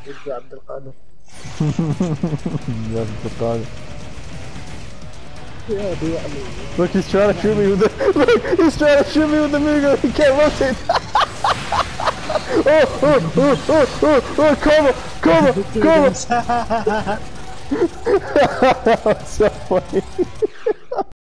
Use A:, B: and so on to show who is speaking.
A: يا عبد القادر.
B: يا عبد القادر.
A: يا دي يعني.
B: Look, he's trying to shoot me with the. Look, he's trying to shoot me with the minigun. He can't rotate. Oh, cover, cover. That's so funny.